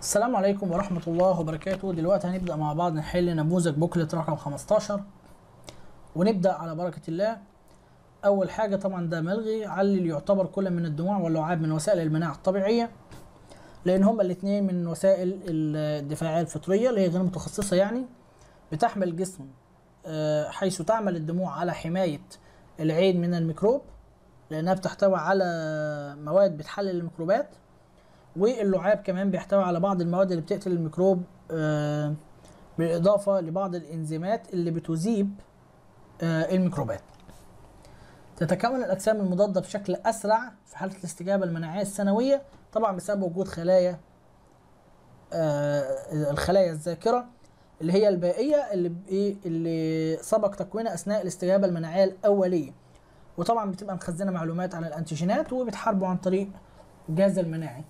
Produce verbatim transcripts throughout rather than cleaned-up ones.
السلام عليكم ورحمة الله وبركاته. دلوقتي هنبدأ مع بعض نحل نموذج بوكلت رقم خمستاشر، ونبدأ على بركة الله. أول حاجة طبعا ده ملغي علل يعتبر كل من الدموع واللعاب من وسائل المناعة الطبيعية، لأن هما الاتنين من وسائل الدفاعية الفطرية اللي هي غير متخصصة، يعني بتحمل الجسم حيث تعمل الدموع على حماية العين من الميكروب، لأنها بتحتوي على مواد بتحلل الميكروبات، واللعاب كمان بيحتوي على بعض المواد اللي بتقتل الميكروب، آه بالإضافة لبعض الإنزيمات اللي بتذيب آه الميكروبات. تتكون الأجسام المضادة بشكل أسرع في حالة الاستجابة المناعية السنوية، طبعا بسبب وجود خلايا آه الخلايا الذاكرة اللي هي البائية اللي اللي سبق تكوينها أثناء الاستجابة المناعية الأولية، وطبعا بتبقى مخزنة معلومات عن الأنتيجينات وبتحاربه عن طريق الجهاز المناعي.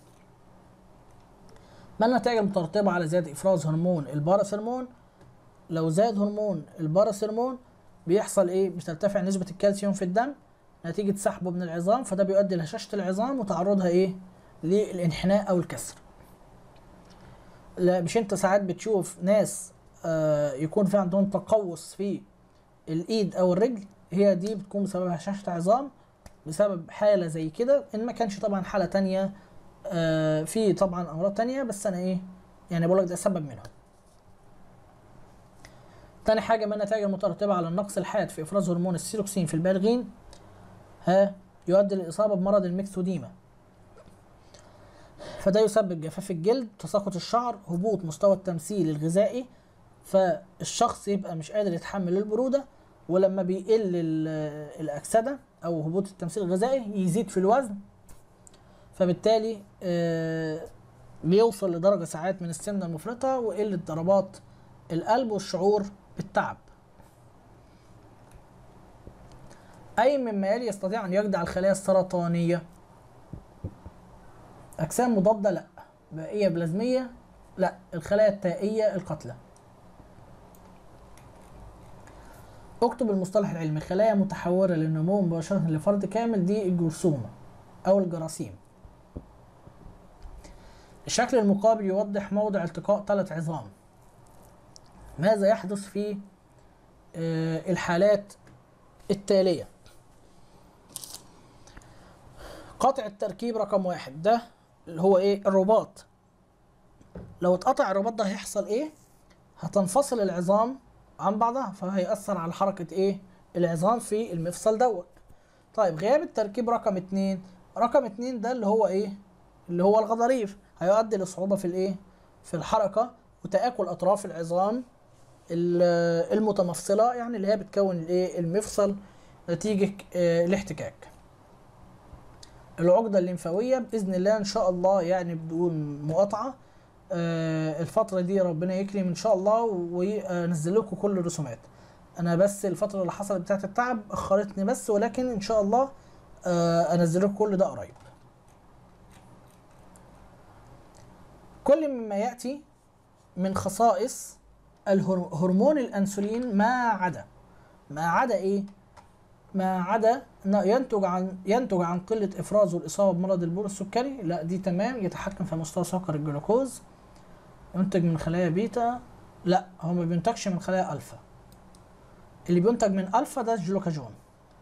ما النتائج المترتبة على زيادة إفراز هرمون الباراثرمون؟ لو زاد هرمون الباراثرمون بيحصل إيه؟ بترتفع نسبة الكالسيوم في الدم نتيجة سحبه من العظام، فده بيؤدي لهشاشة العظام وتعرضها إيه؟ للانحناء أو الكسر. لا مش أنت ساعات بتشوف ناس آه يكون في عندهم تقوس في الإيد أو الرجل، هي دي بتكون بسبب هشاشة عظام بسبب حالة زي كده، إن ما كانش طبعا حالة تانية آه في طبعا امراض تانية، بس انا ايه يعني بقول لك ده سبب منهم. تاني حاجه من النتائج المترتبه على النقص الحاد في افراز هرمون السيروكسين في البالغين، ها يؤدي للاصابه بمرض الميكسوديما، فده يسبب جفاف الجلد، تساقط الشعر، هبوط مستوى التمثيل الغذائي، فالشخص يبقى مش قادر يتحمل البروده، ولما بيقل الاكسده او هبوط التمثيل الغذائي يزيد في الوزن، فبالتالي آه بيوصل لدرجة ساعات من السمنة المفرطة وقلة ضربات القلب والشعور بالتعب. أي مما يلي يستطيع أن يجدع الخلايا السرطانية؟ أجسام مضادة لا، بائية بلازمية لا، الخلايا التائية القاتلة. اكتب المصطلح العلمي خلايا متحورة للنمو مباشرة لفرد كامل، دي الجرثومة أو الجراثيم. الشكل المقابل يوضح موضع التقاء ثلاث عظام. ماذا يحدث في آه الحالات التالية؟ قطع التركيب رقم واحد، ده اللي هو ايه؟ الرباط. لو اتقطع الرباط ده هيحصل ايه؟ هتنفصل العظام عن بعضها، فهيأثر على حركة ايه؟ العظام في المفصل دوت. طيب غياب التركيب رقم اتنين، رقم اتنين ده اللي هو ايه؟ اللي هو الغضاريف، هيؤدي لصعوبة في الايه؟ في الحركة وتآكل اطراف العظام المتمفصلة، يعني اللي هي بتكون الايه؟ المفصل نتيجة اه الاحتكاك. العقدة الليمفاوية بإذن الله إن شاء الله، يعني بدون مقاطعة اه الفترة دي ربنا يكرم إن شاء الله وينزل لكم كل الرسومات. أنا بس الفترة اللي حصلت بتاعت التعب أخرتني بس، ولكن إن شاء الله اه أنزل لكم كل ده قريب. كل مما يأتي من خصائص الهرمون الأنسولين ما عدا ما عدا إيه؟ ما عدا ينتج عن ينتج عن قلة إفرازه والإصابة بمرض البور السكري، لا دي تمام. يتحكم في مستوى سكر الجلوكوز، ينتج من خلايا بيتا، لا هو ما بينتجش من خلايا ألفا، اللي بينتج من ألفا ده الجلوكاجون.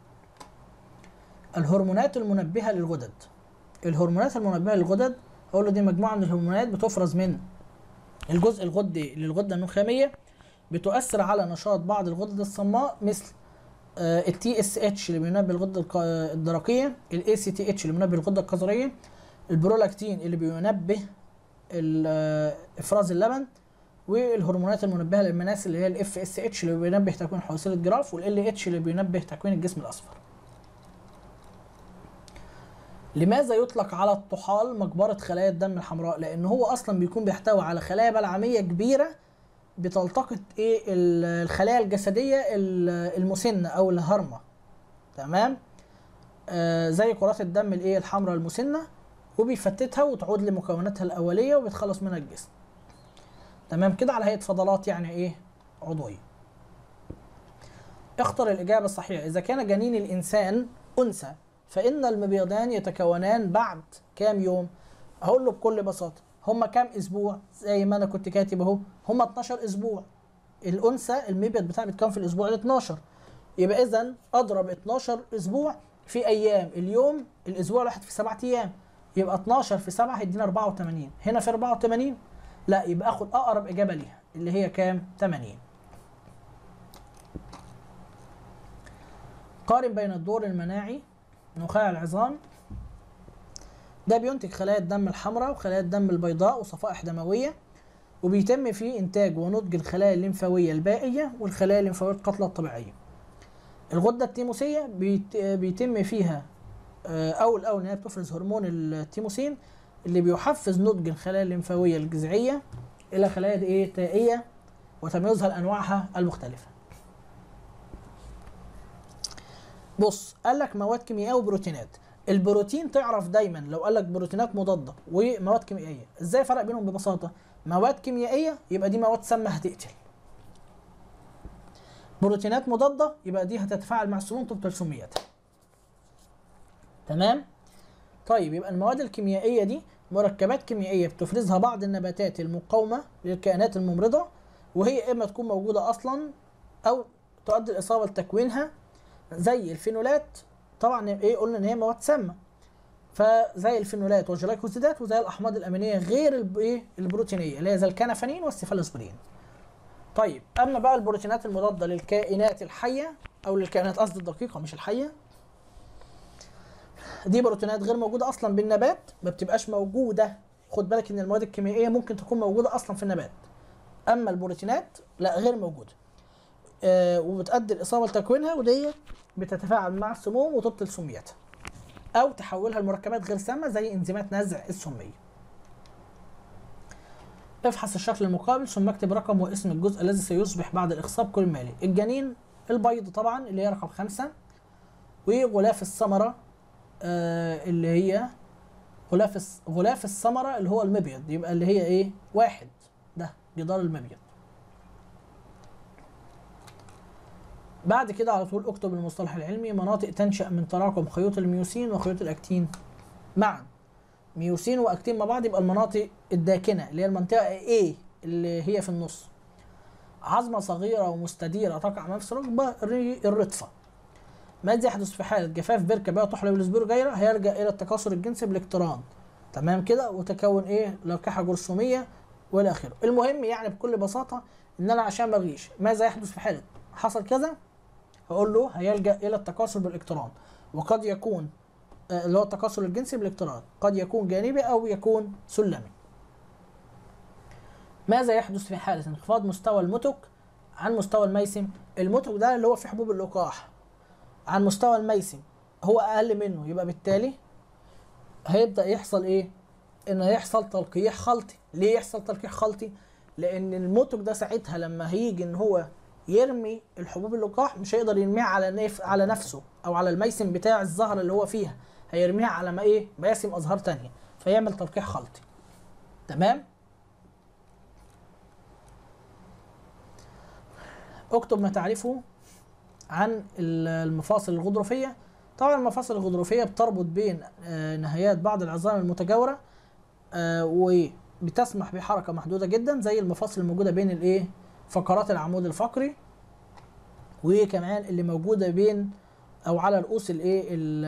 الهرمونات المنبهة للغدد، الهرمونات المنبهة للغدد أقول له دي مجموعة من الهرمونات بتفرز من الجزء الغدي للغدة النخامية، بتؤثر على نشاط بعض الغدد الصماء مثل التي اس اتش اللي بينبه الغدة الدرقية، الاي سي تي اتش اللي بينبه الغدة الكظرية، البرولاكتين اللي بينبه افراز اللبن، والهرمونات المنبهة للمناسل اللي هي الاف اس اتش اللي بينبه تكوين حويصلة جراف، والال اتش اللي بينبه تكوين الجسم الاصفر. لماذا يطلق على الطحال مقبرة خلايا الدم الحمراء؟ لأن هو أصلا بيكون بيحتوي على خلايا بلعمية كبيرة بتلتقط إيه؟ الخلايا الجسدية المسنة أو الهرمة، تمام؟ آه زي كرات الدم الإيه؟ الحمراء المسنة، وبيفتتها وتعود لمكوناتها الأولية وبيتخلص منها الجسم، تمام كده، على هيئة فضلات يعني إيه؟ عضوية. اختر الإجابة الصحيحة. إذا كان جنين الإنسان أنثى فإن المبيضان يتكونان بعد كام يوم؟ هقول له بكل بساطة هم كام اسبوع؟ زي ما انا كنت كاتب اهو، هم اتناشر اسبوع. الانثى المبيض بتاعها بيتكون في الاسبوع ال اتناشر، يبقى اذا اضرب اتناشر اسبوع في ايام. اليوم الاسبوع الواحد في سبعة ايام، يبقى اتناشر في سبعة هيدينا اربعة وتمانين. هنا في اربعة وتمانين؟ لا، يبقى اخد اقرب اجابه ليها اللي هي كام؟ تمانين. قارن بين الدور المناعي نخاع العظام، ده بينتج خلايا الدم الحمراء وخلايا الدم البيضاء وصفائح دمويه، وبيتم فيه انتاج ونضج الخلايا الليمفاويه البائيه والخلايا الليمفاويه القاتله الطبيعيه. الغده التيموسيه بيت... بيتم فيها اول اول ان هي بتفرز هرمون التيموسين اللي بيحفز نضج الخلايا الليمفاويه الجذعيه الى خلايا ايه؟ تائيه، وتمييزها لانواعها المختلفه. بص، قال لك مواد كيميائيه وبروتينات. البروتين تعرف دايما لو قال لك بروتينات مضاده ومواد كيميائيه، ازاي فرق بينهم؟ ببساطه، مواد كيميائيه يبقى دي مواد سامه هتقتل، بروتينات مضاده يبقى دي هتتفاعل مع السموم تبطل سميتها. تمام؟ طيب، يبقى المواد الكيميائيه دي مركبات كيميائيه بتفرزها بعض النباتات المقاومه للكائنات الممرضه، وهي اما تكون موجوده اصلا او تؤدي الاصابه لتكوينها، زي الفينولات. طبعا ايه قلنا ان هي مواد سامه، فزي الفينولات والجلايكوزيدات، وزي الاحماض الامينيه غير الايه البروتينيه اللي هي زي الكنافانين والسيفالوسبرين. طيب، اما بقى البروتينات المضاده للكائنات الحيه او للكائنات قصدي الدقيقه مش الحيه، دي بروتينات غير موجوده اصلا بالنبات، ما بتبقاش موجوده. خد بالك ان المواد الكيميائيه ممكن تكون موجوده اصلا في النبات، اما البروتينات لا، غير موجوده. آه وبتؤدي الاصابه لتكوينها، ودي بتتفاعل مع السموم وتبطل سميتها او تحولها لمركبات غير سامه زي انزيمات نزع السميه. افحص الشكل المقابل ثم اكتب رقم واسم الجزء الذي سيصبح بعد الاخصاب كل مالي. الجنين البيض طبعا اللي هي رقم خمسة، وغلاف الثمره آه اللي هي غلاف غلاف الثمره اللي هو المبيض، يبقى اللي هي ايه؟ واحد، ده جدار المبيض. بعد كده على طول اكتب المصطلح العلمي. مناطق تنشأ من تراكم خيوط الميوسين وخيوط الاكتين معا. ميوسين واكتين مع بعض يبقى المناطق الداكنه اللي هي المنطقه A اللي هي في النص. عظمه صغيره ومستديره تقع نفس ركبه الرطفه. ماذا يحدث في حاله جفاف بركه بها تحلب السبيروجيرا؟ هيرجع الى التكاثر الجنسي بالاقتران. تمام كده، وتكون ايه؟ لقاحه جرثوميه والى اخره. المهم يعني بكل بساطه ان انا عشان ما اغيش ماذا يحدث في حاله حصل كذا، هقول له هيلجأ الى التكاثر بالاقتران، وقد يكون اللي هو التكاثر الجنسي بالاقتران قد يكون جانبي او يكون سلمي. ماذا يحدث في حالة انخفاض مستوى المتك عن مستوى الميسم؟ المتك ده اللي هو في حبوب اللقاح، عن مستوى الميسم هو اقل منه، يبقى بالتالي هيبدأ يحصل ايه؟ ان هيحصل تلقيح خلطي. ليه يحصل تلقيح خلطي؟ لان المتك ده ساعتها لما هيجي ان هو يرمي الحبوب اللقاح مش هيقدر يرميها على نف... على نفسه او على الميسم بتاع الزهره اللي هو فيها، هيرميها على ما ايه؟ مياسم ازهار تانية، فيعمل تلقيح خلطي. تمام؟ اكتب ما تعرفه عن المفاصل الغضروفيه. طبعا المفاصل الغضروفيه بتربط بين نهايات بعض العظام المتجاوره وبتسمح بحركه محدوده جدا، زي المفاصل الموجوده بين الايه؟ فقرات العمود الفقري، وكمان اللي موجوده بين او على رؤوس الايه؟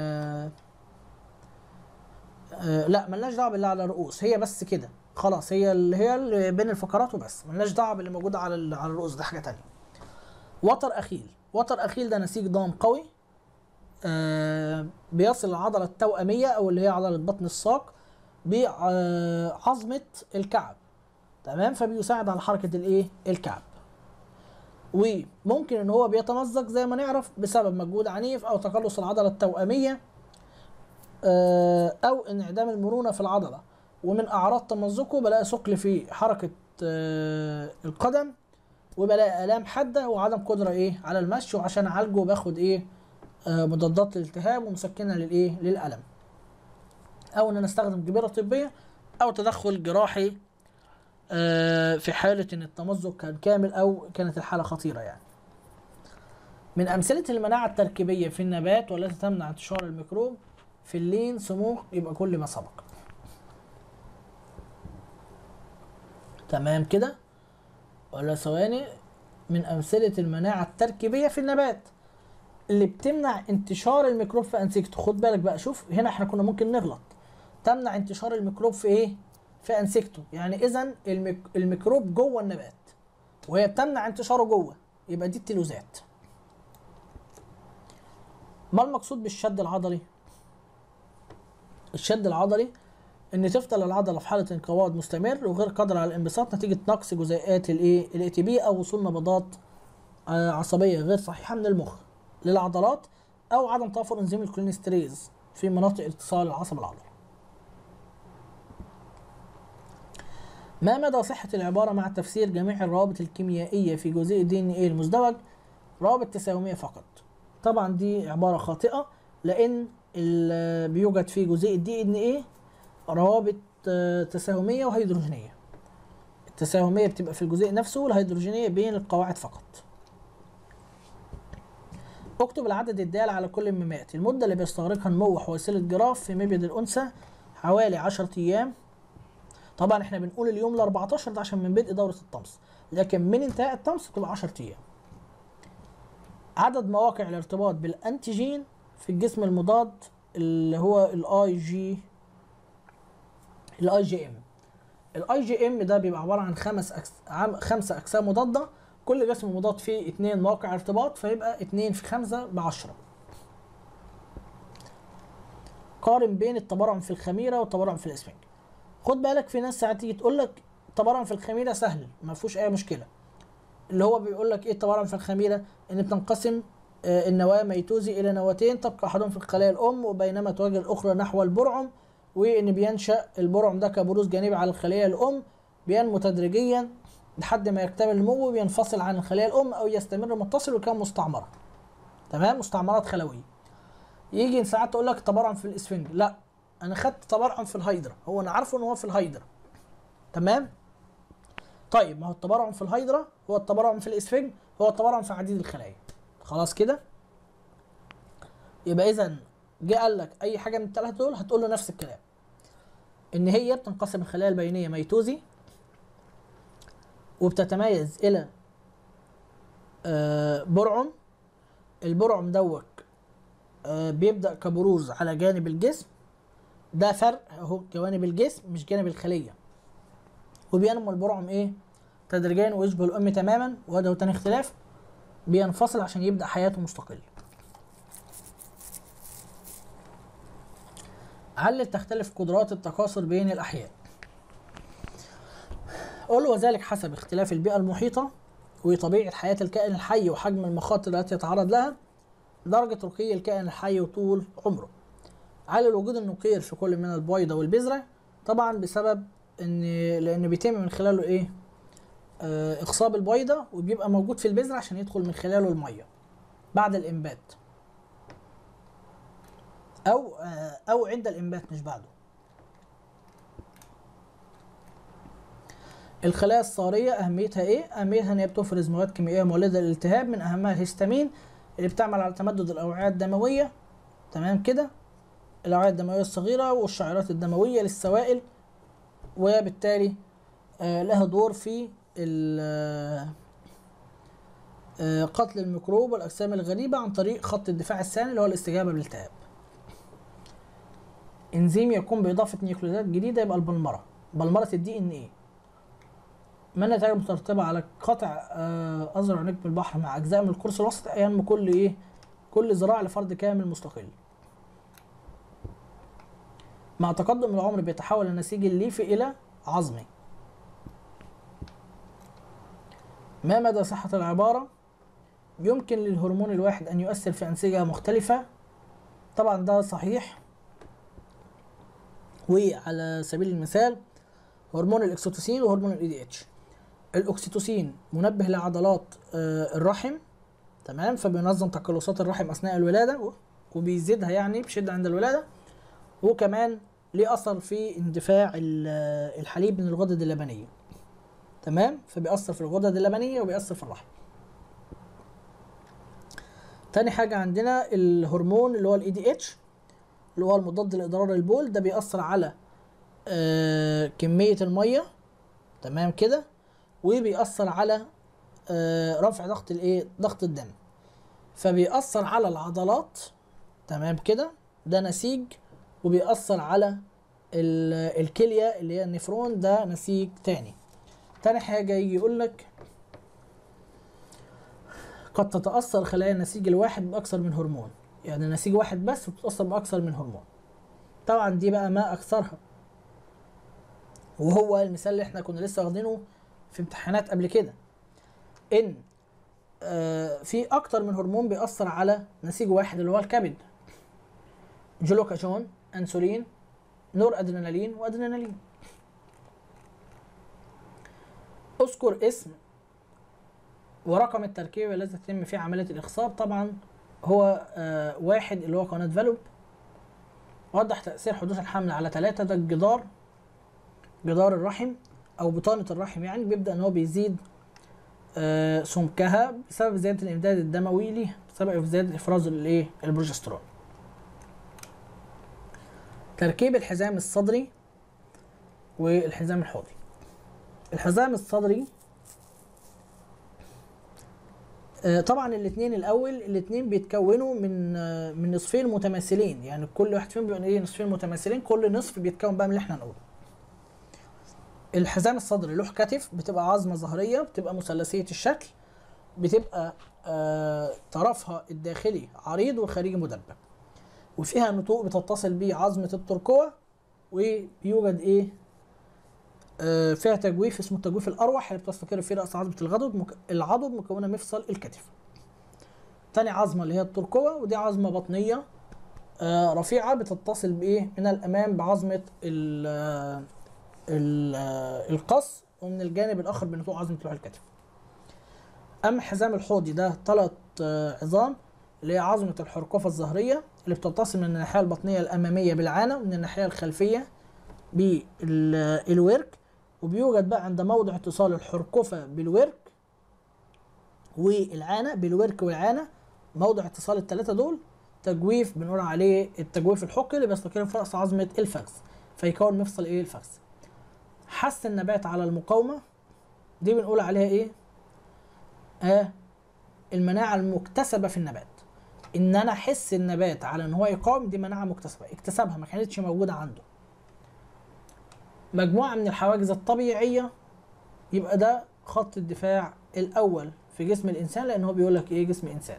آه لا ملناش دعوه باللي على الرؤوس، هي بس كده خلاص، هي اللي هي اللي بين الفقرات وبس، ملناش دعوه باللي موجوده على على الرؤوس، ده حاجه ثانيه. وتر اخيل. وتر اخيل ده نسيج ضام قوي آه بيصل العضله التوأميه او اللي هي عضله بطن الساق بعظمه الكعب. تمام؟ فبيساعد على حركه الايه؟ الكعب. وممكن ان هو بيتمزق زي ما نعرف بسبب مجهود عنيف او تقلص العضله التوأميه او انعدام المرونه في العضله. ومن اعراض تمزقه بلاقي ثقل في حركه القدم، وبلاقي الام حاده وعدم قدره ايه؟ على المشي. وعشان اعالجه باخد ايه؟ مضادات للالتهاب ومسكنه للايه؟ للالم، او ان انا استخدم جبيره طبيه او تدخل جراحي في حاله ان التمزق كان كامل او كانت الحاله خطيره يعني. من امثله المناعه التركيبيه في النبات والتي تمنع انتشار الميكروب في اللين سموق، يبقى كل ما سبق. تمام كده ولا ثواني؟ من امثله المناعه التركيبيه في النبات اللي بتمنع انتشار الميكروب في انسجته. خد بالك بقى، شوف هنا احنا كنا ممكن نغلط. تمنع انتشار الميكروب في ايه؟ في انسجته. يعني اذا الميك... الميكروب جوه النبات وهي بتمنع انتشاره جوه، يبقى دي التلوثات. ما المقصود بالشد العضلي؟ الشد العضلي ان تفضل العضله في حاله انقباض مستمر وغير قادره على الانبساط نتيجه نقص جزيئات الايه الاي تي بي او وصول نبضات عصبيه غير صحيحه من المخ للعضلات او عدم توفر انزيم الكولينستريز في مناطق اتصال العصب العضلي. ما مدى صحة العبارة مع تفسير جميع الروابط الكيميائية في جزيء الدي ان ايه المزدوج روابط تساهمية فقط؟ طبعا دي عبارة خاطئة، لأن بيوجد في جزيء الدي ان ايه روابط تساهمية وهيدروجينية. التساهمية بتبقى في الجزيء نفسه والهيدروجينية بين القواعد فقط. اكتب العدد الدال على كل الميمات. المدة اللي بيستغرقها نمو حويصلة جراف في مبيض الأنثى حوالي عشرة أيام. طبعا احنا بنقول اليوم ال أربعتاشر ده عشان من بدء دورة الطمس، لكن من انتهاء الطمس بتبقى عشرة أيام. عدد مواقع الارتباط بالأنتيجين في الجسم المضاد اللي هو الاي جي الاي جي ام. الاي جي ام ده بيبقى عباره عن خمس أكس... عم... خمسه اجسام مضاده، كل جسم مضاد فيه اتنين مواقع ارتباط، فيبقى اتنين في خمسة بعشرة. قارن بين التبرعم في الخميره والتبرعم في الاسفنج. خد بالك في ناس ساعات تيجي تقول لك التبرعم في الخميره سهل ما فيهوش اي مشكله. اللي هو بيقول لك ايه التبرعم في الخميره؟ ان بتنقسم آه النواه ميتوزي الى نواتين تبقى احدهم في الخلايا الام وبينما تواجه الاخرى نحو البرعم، وان بينشا البرعم ده كبروز جانبي على الخليه الام، بينمو تدريجيا لحد ما يكتمل النمو وبينفصل عن الخليه الام او يستمر متصل وكان مستعمره. تمام، مستعمرات خلويه. يجي ساعات تقول لك تبرعم في الاسفنج، لا انا خدت تبرعم في الهيدرا، هو انا عارفه ان هو في الهيدرا. تمام؟ طيب ما هو التبرعم في الهيدرا هو التبرعم في الاسفنج هو التبرعم في عديد الخلايا. خلاص كده؟ يبقى اذا جه قال لك اي حاجه من الثلاثه دول هتقول له نفس الكلام، ان هي بتنقسم الخلايا البينيه ميتوزي وبتتميز الى آه برعم. البرعم دوت آه بيبدا كبروز على جانب الجسم، ده فرق اهو، جوانب الجسم مش جانب الخليه. وبينمو البرعم ايه تدريجيا ويشبه الام تماما، وده تاني اختلاف، بينفصل عشان يبدا حياته مستقله. علل تختلف قدرات التكاثر بين الاحياء. قل وذلك حسب اختلاف البيئه المحيطه وطبيعه حياه الكائن الحي وحجم المخاطر التي يتعرض لها، درجه رقي الكائن الحي وطول عمره. علل وجود النقير في كل من البويضه والبذره، طبعا بسبب ان لان بيتم من خلاله ايه آه اخصاب البويضه، وبيبقى موجود في البذره عشان يدخل من خلاله الميه بعد الانبات او آه او عند الانبات مش بعده. الخلايا الصاريه اهميتها ايه؟ اهميتها ان هي بتفرز مواد كيميائيه مولده للالتهاب، من اهمها الهستامين اللي بتعمل على تمدد الاوعيه الدمويه. تمام كده؟ الاوعيه الدمويه الصغيره والشعيرات الدمويه للسوائل، وبالتالي آه لها دور في آه قتل الميكروب والاجسام الغريبه عن طريق خط الدفاع الثاني اللي هو الاستجابه بالالتهاب. انزيم يقوم باضافه نيوكليدات جديده يبقى البلمره، بلمره الدي ان ايه. ما النتائج المترتبه على قطع آه ازرع نجم البحر مع اجزاء من القرص الوسط ينمو كل ايه كل ذراع لفرد كامل مستقل. مع تقدم العمر بيتحول النسيج الليفي الى عظمي. ما مدى صحة العبارة؟ يمكن للهرمون الواحد أن يؤثر في أنسجة مختلفة. طبعا ده صحيح، وعلى سبيل المثال هرمون الأكسيتوسين وهرمون الإي دي اتش. الأكسيتوسين منبه لعضلات الرحم، تمام، فبينظم تقلصات الرحم أثناء الولادة وبيزيدها يعني بشدة عند الولادة، وكمان ليه أثر في اندفاع الحليب من الغدد اللبنية. تمام، فبيأثر في الغدد اللبنية وبيأثر في الرحم. تاني حاجة عندنا الهرمون اللي هو الاي دي اتش اللي هو المضاد لإضرار البول، ده بيأثر على آه كمية المية تمام كده. وبيأثر على آه رفع ضغط الايه ضغط الدم، فبيأثر على العضلات. تمام كده، ده نسيج. وبيأثر على الكلية اللي هي النفرون، ده نسيج تاني. تاني حاجة يجي يقول لك قد تتأثر خلايا النسيج الواحد بأكثر من هرمون، يعني نسيج واحد بس بتتأثر بأكثر من هرمون. طبعا دي بقى ما أكثرها، وهو المثال اللي احنا كنا لسه واخدينه في امتحانات قبل كده، إن آه في أكتر من هرمون بيأثر على نسيج واحد اللي هو الكبد: جلوكاجون، أنسولين، نور أدرينالين، وأدرينالين. اذكر اسم ورقم التركيب الذي تتم فيه عملية الإخصاب. طبعا هو آه واحد اللي هو قناة فالوب. وضح تأثير حدوث الحمل على ثلاثة. ده الجدار، جدار الرحم أو بطانة الرحم، يعني بيبدأ إن هو بيزيد آه سمكها بسبب زيادة الإمداد الدموي ليها، بسبب زيادة إفراز الإيه البروجسترون. تركيب الحزام الصدري والحزام الحوضي. الحزام الصدري طبعا الاثنين الاول الاثنين بيتكونوا من من نصفين متماثلين، يعني كل واحد فيهم بيبقى ايه نصفين متماثلين، كل نصف بيتكون بقى من اللي احنا نقوله. الحزام الصدري له كتف، بتبقى عظمه ظهريه، بتبقى مثلثيه الشكل، بتبقى آه طرفها الداخلي عريض والخارجي مدبب، وفيها نتوء بتتصل بيه عظمه الترقوه، وبيوجد ايه آه فيها تجويف اسمه التجويف الاروح اللي بتستقر فيه راس عظمه الغضب مك... العضد مكونه مفصل الكتف. تاني عظمه اللي هي الترقوه، ودي عظمه بطنيه آه رفيعه بتتصل بايه من الامام بعظمه ال ال القص، ومن الجانب الاخر بنتوء عظمه لوح الكتف. اما الحزام الحوضي ده ثلاث آه عظام، اللي هي عظمه الحرقوفه الظهريه اللي بتتصل من الناحيه البطنيه الاماميه بالعانه، ومن الناحيه الخلفيه بالورك. وبيوجد بقى عند موضع اتصال الحرقوفه بالورك والعانه، بالورك والعانه، موضع اتصال الثلاثه دول تجويف بنقول عليه التجويف الحقي اللي بيستقر في راس عظمه الفخذ، فيكون مفصل ايه الفخذ. حث النبات على المقاومه، دي بنقول عليها ايه اه المناعه المكتسبه في النبات. ان انا احس النبات على ان هو يقاوم، دي مناعه مكتسبه اكتسبها ما كانتش موجوده عنده. مجموعه من الحواجز الطبيعيه، يبقى ده خط الدفاع الاول في جسم الانسان، لان هو بيقول لك ايه جسم انسان.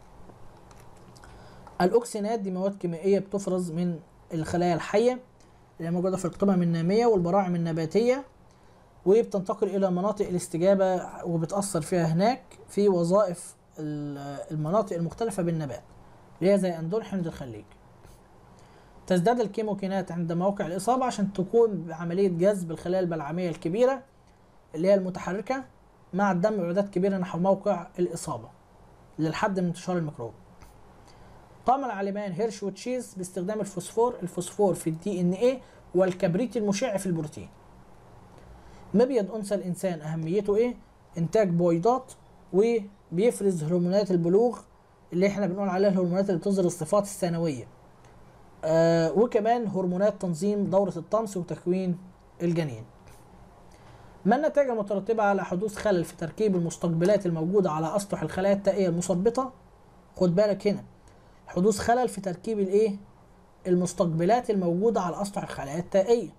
الاوكسينات دي مواد كيميائيه بتفرز من الخلايا الحيه اللي موجوده في القمم الناميه والبراعم النباتيه، وبتنتقل الى مناطق الاستجابه وبتاثر فيها هناك في وظائف المناطق المختلفه بالنبات، اللي هي زي اندون حمض الخليج. تزداد الكيموكينات عند موقع الاصابه عشان تقوم بعمليه جذب الخلايا البلعميه الكبيره اللي هي المتحركه مع الدم بعدات كبيره نحو موقع الاصابه للحد من انتشار الميكروب. قام العالمان هيرش وتشيز باستخدام الفوسفور الفوسفور في الدي ان ايه والكبريت المشع في البروتين. مبيض انثى الانسان اهميته ايه؟ انتاج بويضات، وبيفرز هرمونات البلوغ اللي احنا بنقول عليها الهرمونات اللي بتظهر الصفات الثانويه، آه وكمان هرمونات تنظيم دوره الطمس وتكوين الجنين. ما النتائج المترتبه على حدوث خلل في تركيب المستقبلات الموجوده على اسطح الخلايا التائيه المثبطه؟ خد بالك هنا، حدوث خلل في تركيب الايه المستقبلات الموجوده على اسطح الخلايا التائيه.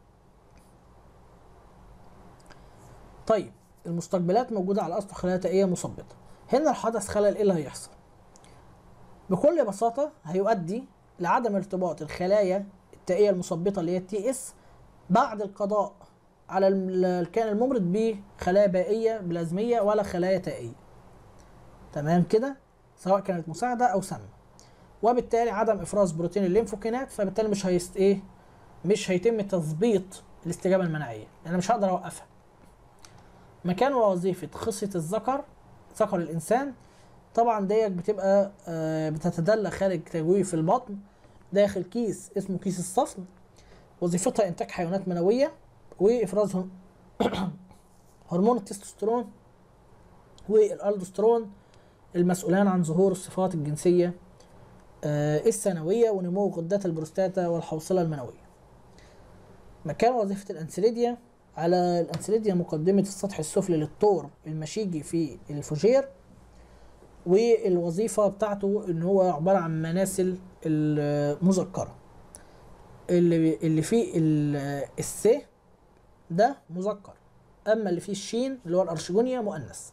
طيب المستقبلات موجوده على اسطح خلايا تائيه مثبطه، هنا لو حدث خلل ايه اللي هيحصل؟ بكل بساطه هيؤدي لعدم ارتباط الخلايا التائيه المثبطه اللي هي التي اس بعد القضاء على الكائن الممرض بخلايا بائيه بلازميه ولا خلايا تائيه. تمام كده، سواء كانت مساعده او سامه، وبالتالي عدم افراز بروتين الليمفوكينات، فبالتالي مش هيست ايه مش هيتم تثبيط الاستجابه المناعيه، لان مش هقدر اوقفها. مكان ووظيفه خصيه الذكر ذكر الانسان، طبعا ديت بتبقى آه بتتدلى خارج تجويف البطن داخل كيس اسمه كيس الصفن. وظيفتها انتاج حيوانات منويه وافراز هرمون التستوستيرون والالدوسترون المسؤولان عن ظهور الصفات الجنسيه آه الثانويه ونمو غدات البروستاتا والحوصله المنويه. مكان وظيفه الانسليديا على الانسليديا مقدمة السطح السفلي للطور المشيجي في الفوجير، والوظيفة بتاعته ان هو عبارة عن مناسل المذكرة. اللي اللي فيه الس ده مذكر، اما اللي فيه الشين اللي هو الارشجونيا مؤنث.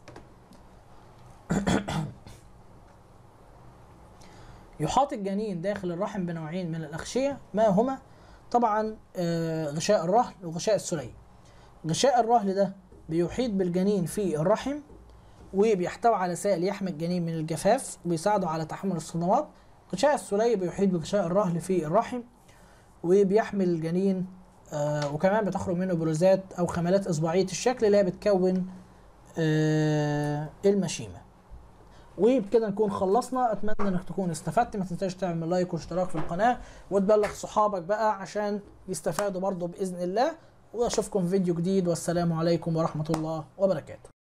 يحاط الجنين داخل الرحم بنوعين من الأغشية، ما هما؟ طبعا آه غشاء الرهل وغشاء السليم. غشاء الرهل ده بيحيط بالجنين في الرحم، وبيحتوي على سائل يحمي الجنين من الجفاف وبيساعده على تحمل الصدمات. غشاء السليم بيحيط بغشاء الرهل في الرحم وبيحمي الجنين، آه وكمان بتخرج منه بروزات أو خملات إصبعية الشكل اللي هي بتكون آه المشيمة. وبكده نكون خلصنا. اتمنى انك تكون استفدت. ما تنساش تعمل لايك واشتراك في القناه وتبلغ صحابك بقى عشان يستفادوا برضو باذن الله. واشوفكم في فيديو جديد، والسلام عليكم ورحمه الله وبركاته.